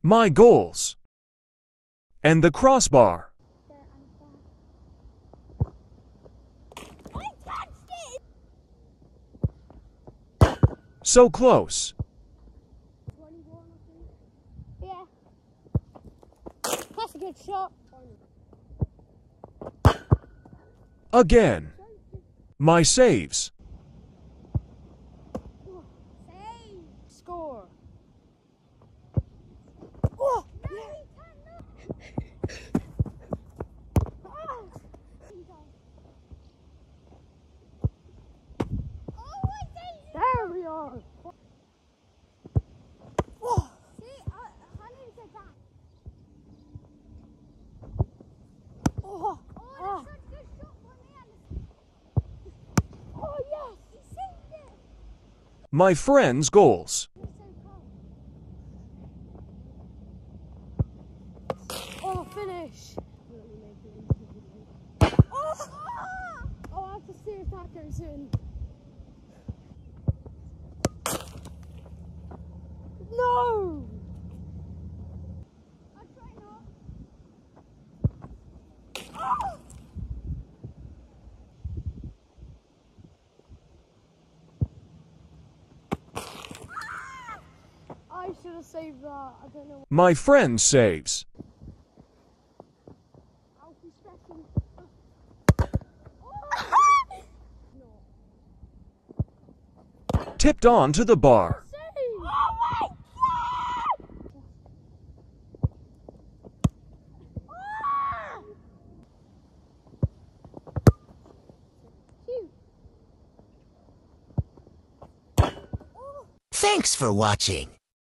My goals. And the crossbar. I touched it! So close. 21, I think. Yeah. That's a good shot. Again. My saves. Save! Score. Oh! No, yeah. There we are. Oh. See, I need to get that. Oh, that's such a good shot for me. Oh yes, he saved it. My friend's goals. Oh, finish. Oh, I have to see if that goes in. No! I'll try not. Oh! I should have saved that. I don't know. My friend saves. I'll be special. Tipped on to the bar. Oh my God! Thanks for watching.